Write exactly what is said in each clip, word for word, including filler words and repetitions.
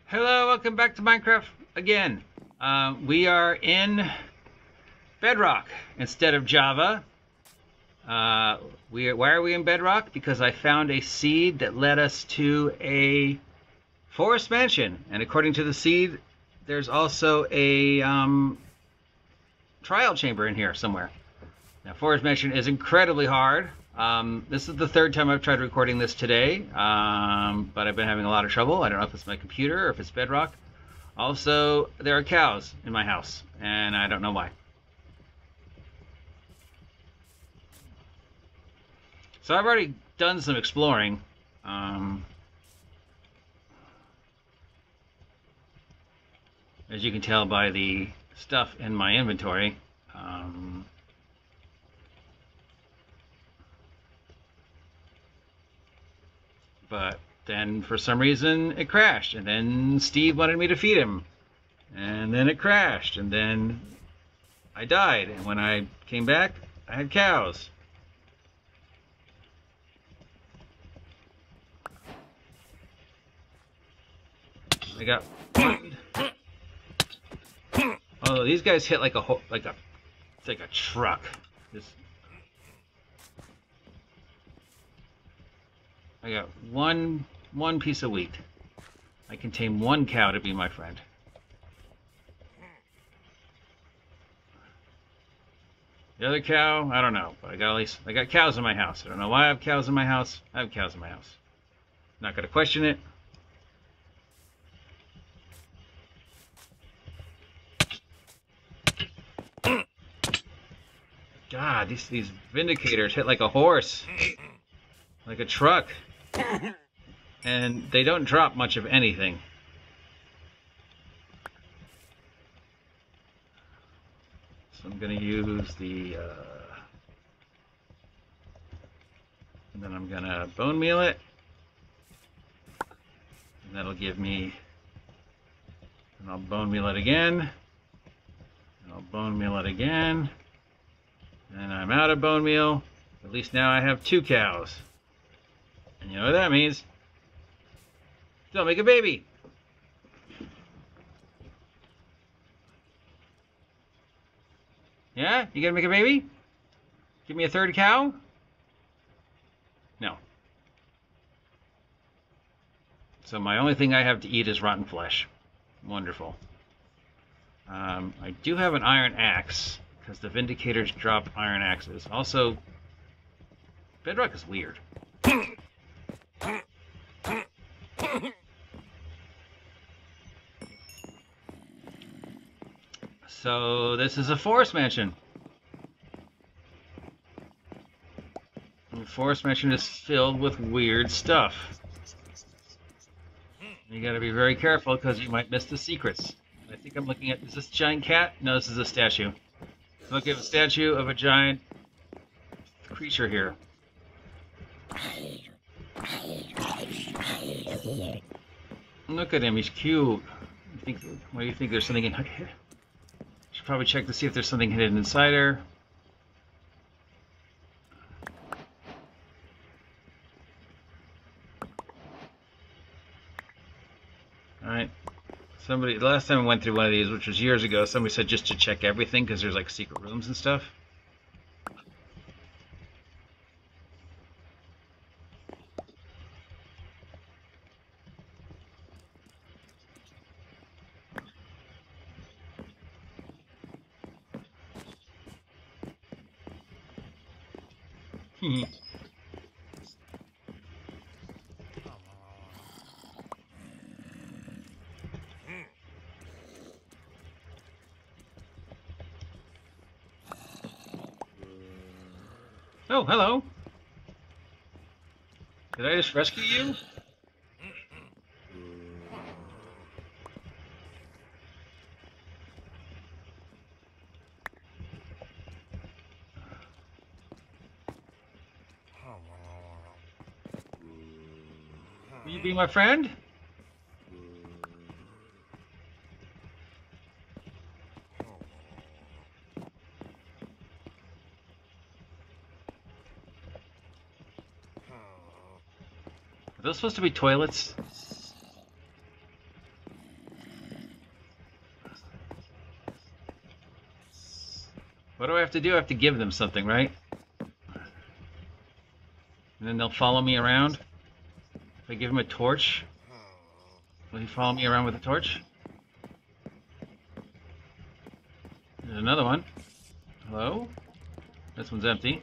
Hello, welcome back to Minecraft again. Uh, we are in Bedrock instead of Java. Uh, we are, why are we in Bedrock? Because I found a seed that led us to a forest mansion. And according to the seed, there's also a um, trial chamber in here somewhere. Now, forest mansion is incredibly hard. Um, this is the third time I've tried recording this today, um, but I've been having a lot of trouble. I don't know if it's my computer or if it's Bedrock. Also, there are cows in my house, and I don't know why. So I've already done some exploring. Um, as you can tell by the stuff in my inventory. Um, But then for some reason it crashed, and then Steve wanted me to feed him, and then it crashed, and then I died, and when I came back I had cows. I got one. Oh, these guys hit like a whole, like a it's like a truck. This I got one one piece of wheat. I can tame one cow to be my friend. The other cow, I don't know, but I got at least I got cows in my house. I don't know why I have cows in my house. I have cows in my house. Not gonna question it. God, these these vindicators hit like a horse, like a truck. And they don't drop much of anything. So I'm going to use the... Uh, and then I'm going to bone meal it. And that'll give me... And I'll bone meal it again. And I'll bone meal it again. And I'm out of bone meal. At least now I have two cows. And you know what that means? Don't make a baby. Yeah? You gonna make a baby? Give me a third cow? No. So my only thing I have to eat is rotten flesh. Wonderful. Um, I do have an iron axe, because the Vindicators drop iron axes. Also, Bedrock is weird. So this is a forest mansion. And the forest mansion is filled with weird stuff. You gotta be very careful because you might miss the secrets. I think I'm looking at, is this a giant cat? No, this is a statue. Look at a statue of a giant creature here. Look at him, he's cute. You think, what do you think? There's something in here? Should probably check to see if there's something hidden inside her. Alright. Somebody, the last time I went through one of these, which was years ago, somebody said just to check everything because there's like secret rooms and stuff. Oh, hello. Did I just rescue you? Will you be my friend? Are those supposed to be toilets? What do I have to do? I have to give them something, right? And then they'll follow me around. If I give him a torch, will he follow me around with a torch? There's another one. Hello? This one's empty.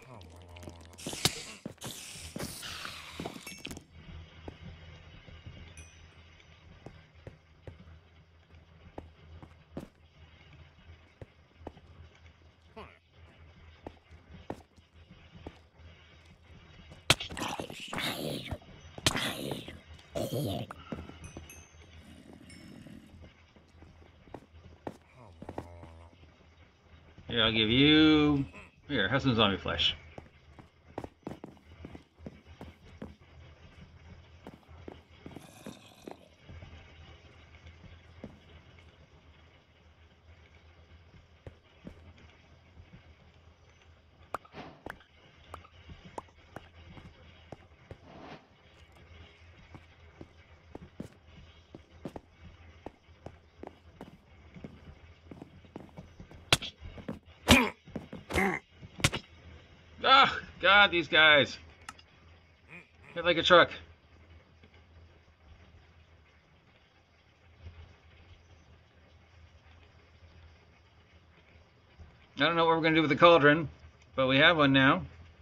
Here, I'll give you... Here, have some zombie flesh. Oh, God, these guys. Hit like a truck. I don't know what we're going to do with the cauldron, but we have one now.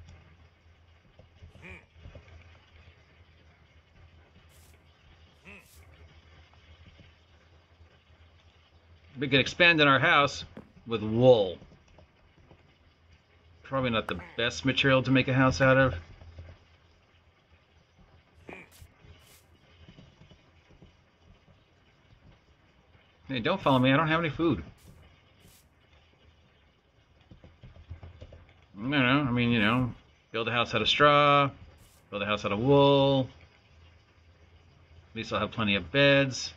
We could expand in our house with wool. Probably not the best material to make a house out of. Hey, don't follow me. I don't have any food. I don't know. I mean, you know, build a house out of straw, build a house out of wool. At least I'll have plenty of beds.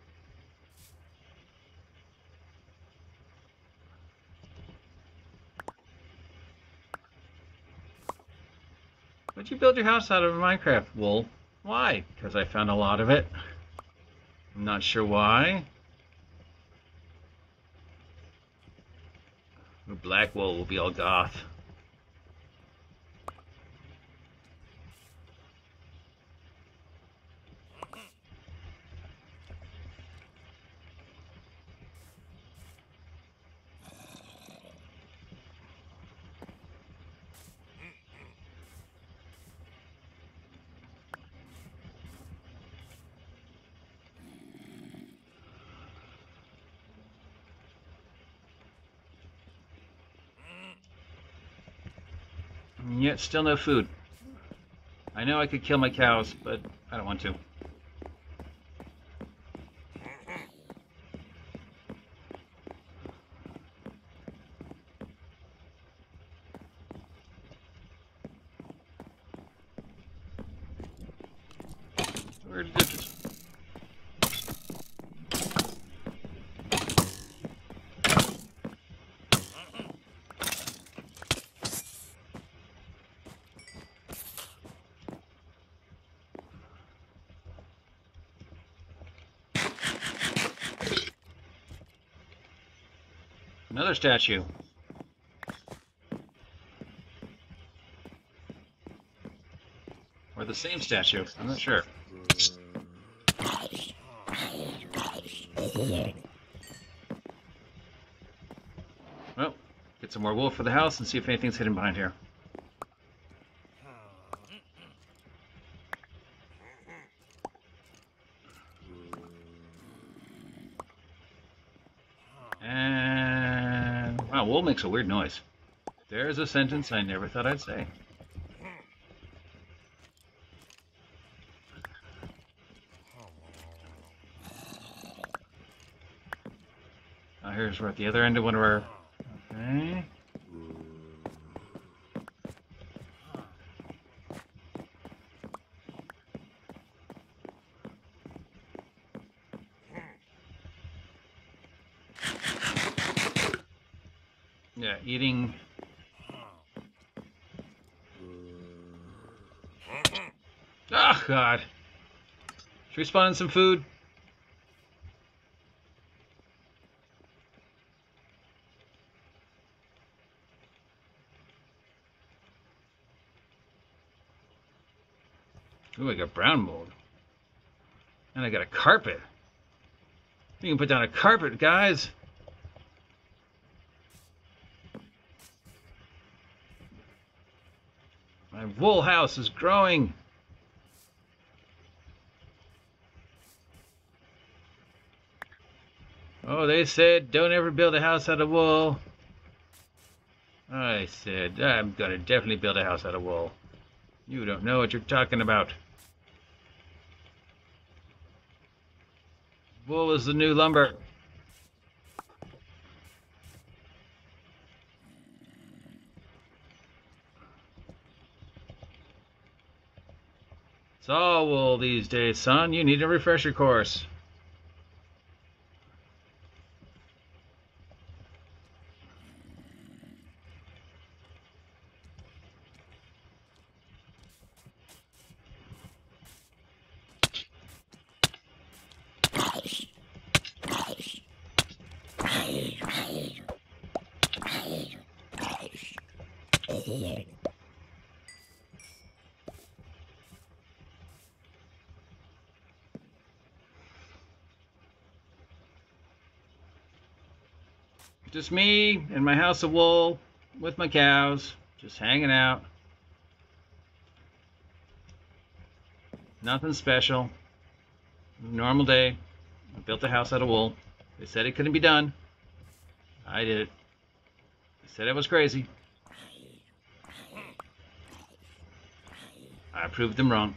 Why'd you build your house out of Minecraft wool? Why? Because I found a lot of it. I'm not sure why. Black wool will be all goth. And yet, still no food. I know I could kill my cows, but I don't want to. Where did it... Another statue. Or the same statue. I'm not sure. Well, get some more wool for the house and see if anything's hidden behind here. And wow, wool makes a weird noise. There's a sentence I never thought I'd say. Now here's we're at the other end of one of our... Okay. Yeah, eating... Oh, God. Should we spawn in some food? brown mold. And I got a carpet. You can put down a carpet, guys. My wool house is growing. Oh, they said don't ever build a house out of wool. I said I'm gonna definitely build a house out of wool. You don't know what you're talking about. Wool is the new lumber. It's all wool these days, son. You need a refresher course. Just me and my house of wool with my cows, just hanging out. Nothing special. Normal day. I built a house out of wool. They said it couldn't be done. I did it. They said I was crazy. I proved them wrong.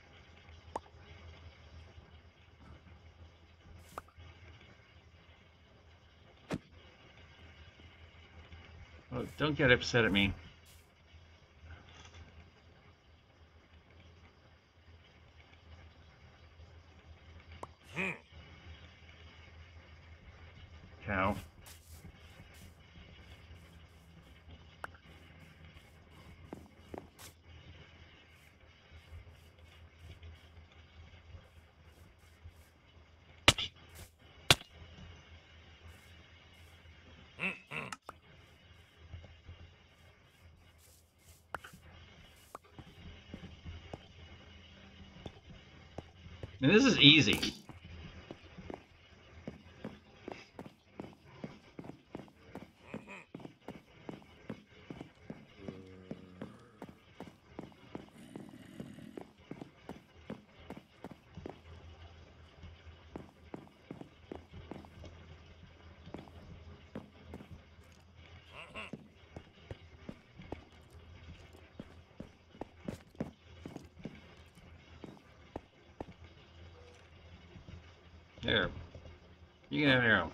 Oh, don't get upset at me. Cow. And this is easy. There. You can have an arrow.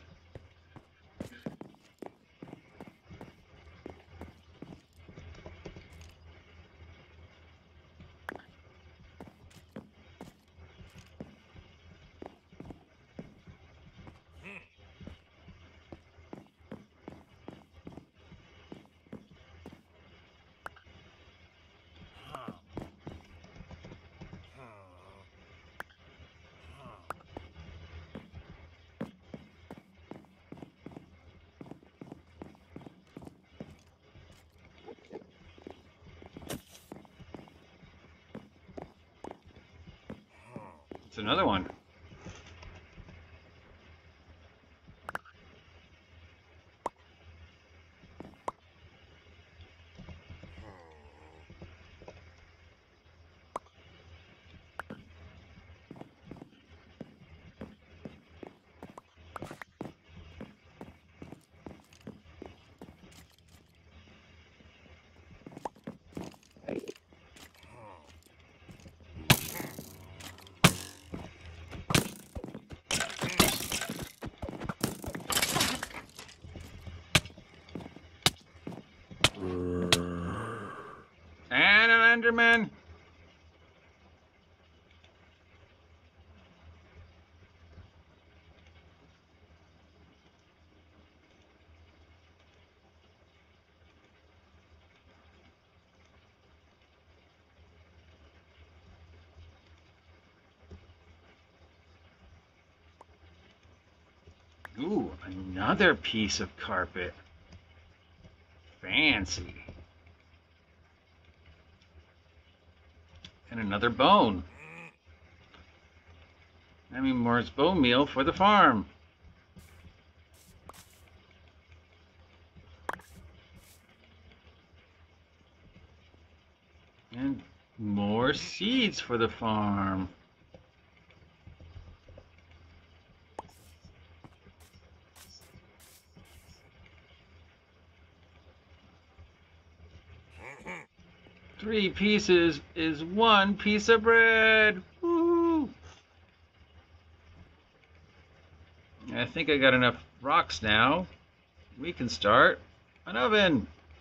It's another one. And an Enderman. Ooh, another piece of carpet. Fancy. And another bone. I mean, more bone meal for the farm. And more seeds for the farm. Three pieces is one piece of bread. Woo! I think I got enough rocks now. We can start an oven.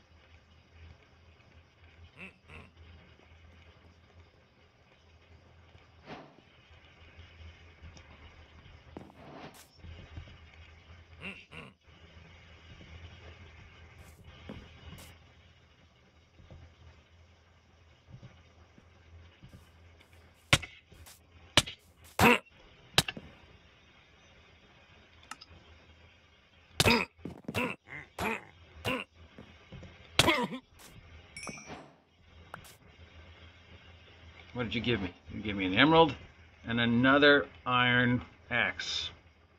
What did you give me? You gave me an emerald and another iron axe.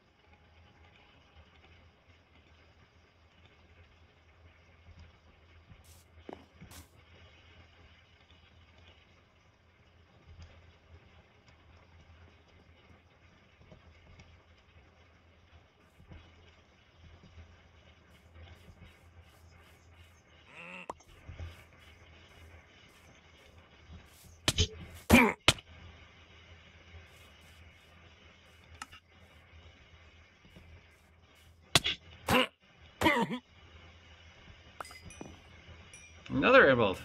Another emerald.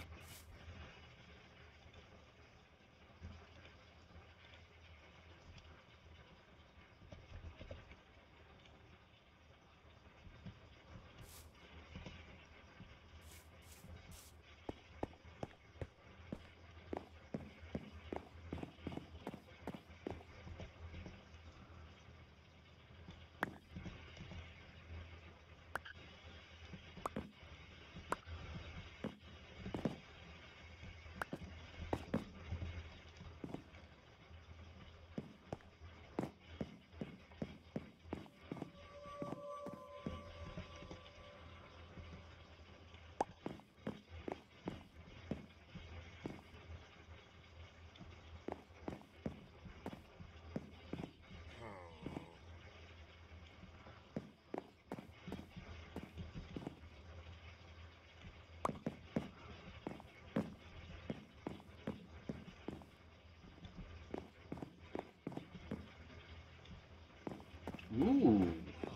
Ooh.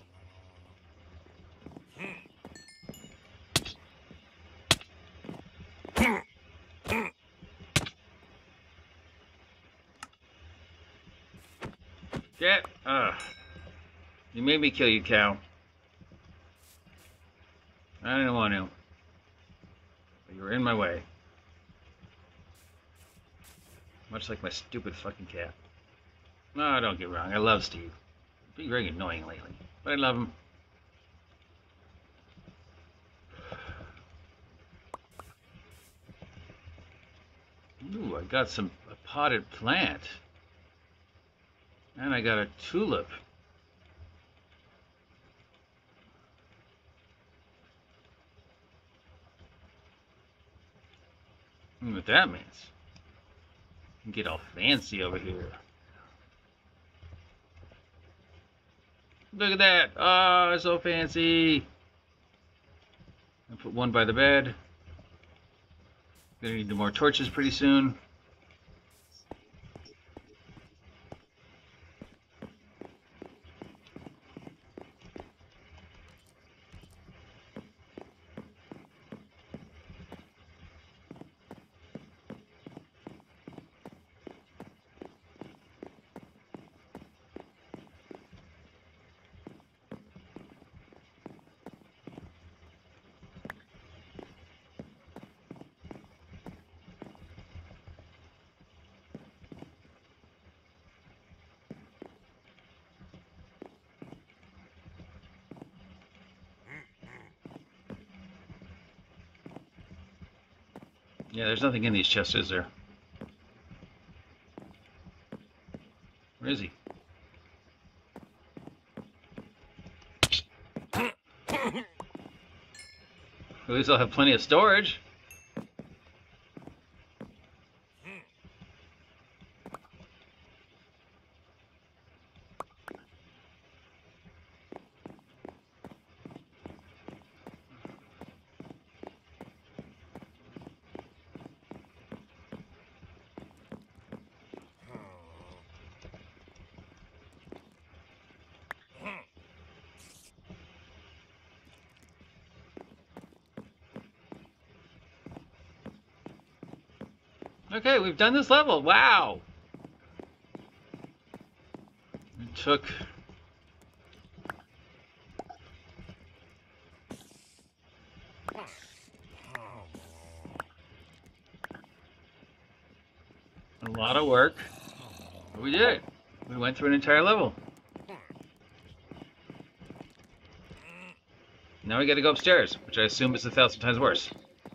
Get. Ugh. You made me kill you, cow. I didn't want to. But you were in my way. Much like my stupid fucking cat. No, don't get me wrong. I love Steve. He's been very annoying lately. But I love him. Ooh, I got some a potted plant. And I got a tulip. I don't know what that means. You can get all fancy over here. Look at that! Oh, so fancy! I'll put one by the bed. Gonna need more torches pretty soon. Yeah, there's nothing in these chests, is there? Where is he? At least I'll have plenty of storage. Okay, we've done this level. Wow. It took a lot of work. But we did it. We went through an entire level. Now we gotta go upstairs, which I assume is a thousand times worse.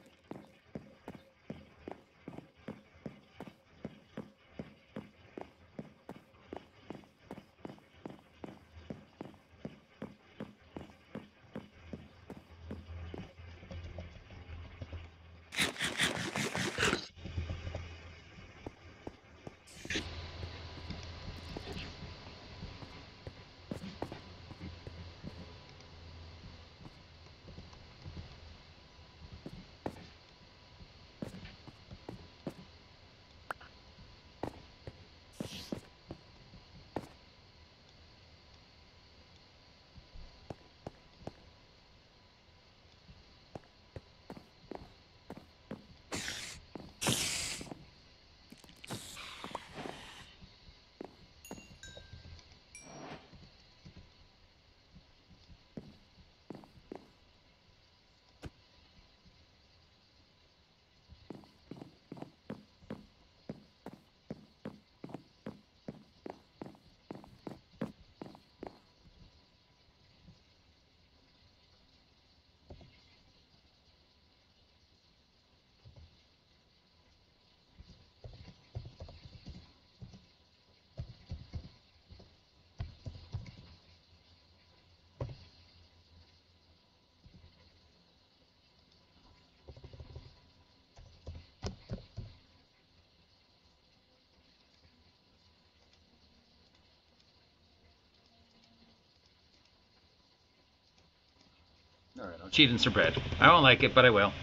Alright, I'll cheat and some bread. I won't like it, but I will.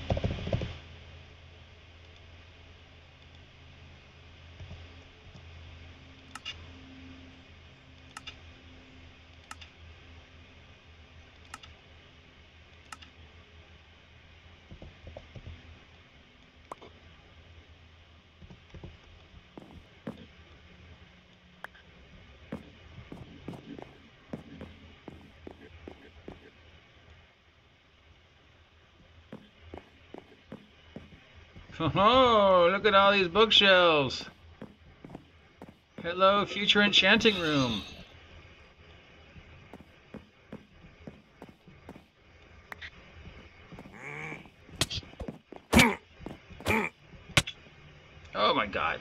Oh, look at all these bookshelves. Hello, future enchanting room. Oh my god.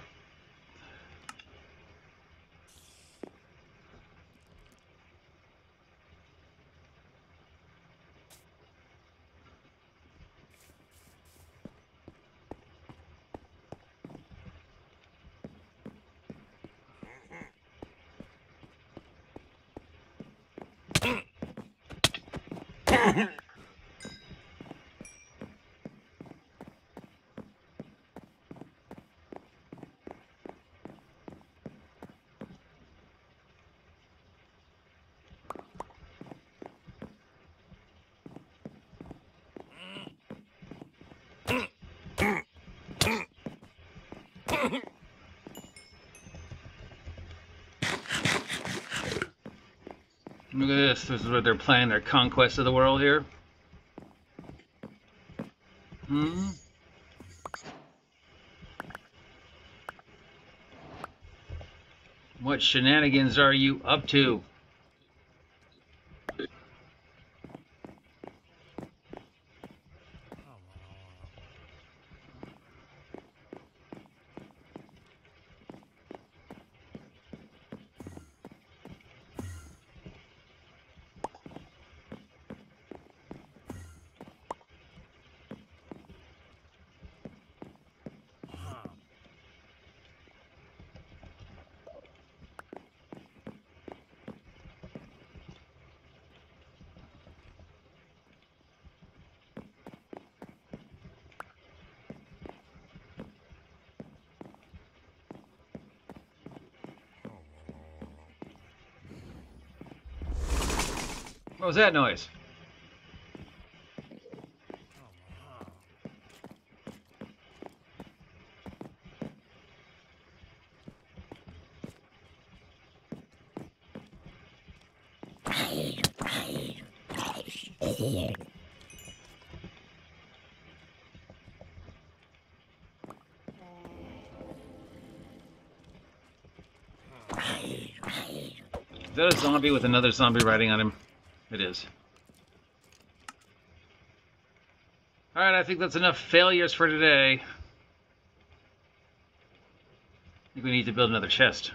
Look at this. This is where they're planning their conquest of the world here. Hmm? What shenanigans are you up to? What was that noise? Is that a zombie with another zombie riding on him? It is. Alright, I think that's enough failures for today. I think we need to build another chest.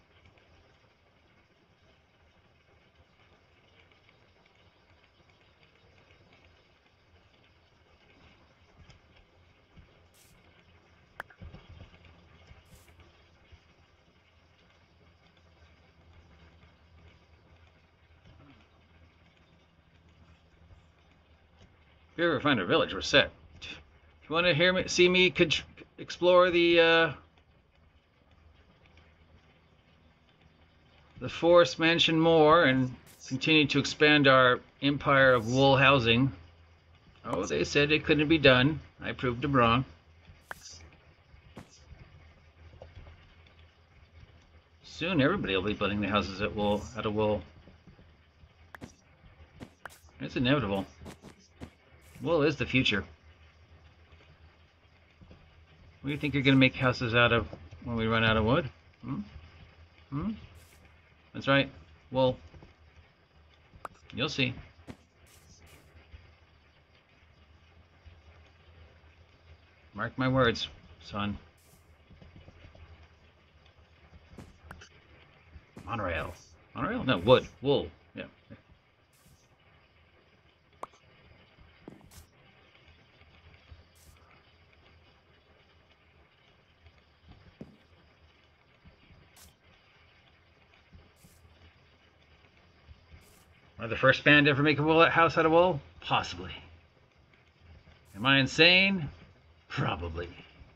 If you ever find a village, we're set. If you want to hear me, see me could explore the uh, the Forest Mansion more and continue to expand our empire of wool housing. Oh, they said it couldn't be done. I proved them wrong. Soon everybody will be building their houses at wool, out of wool. It's inevitable. Wool is the future. What do you think you're going to make houses out of when we run out of wood? Hmm? Hmm? That's right. Wool. You'll see. Mark my words, son. Monorail. Monorail? No, wood. Wool. Yeah. Am I the first band to ever make a wool house out of wool? Possibly. Am I insane? Probably.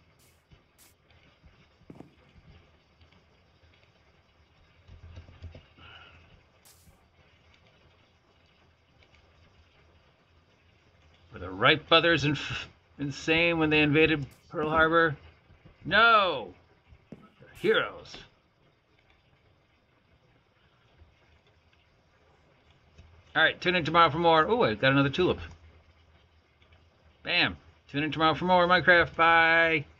Were the Wright brothers inf insane when they invaded Pearl Harbor? No! They're heroes. Alright, tune in tomorrow for more. Oh, I got another tulip. Bam. Tune in tomorrow for more Minecraft. Bye.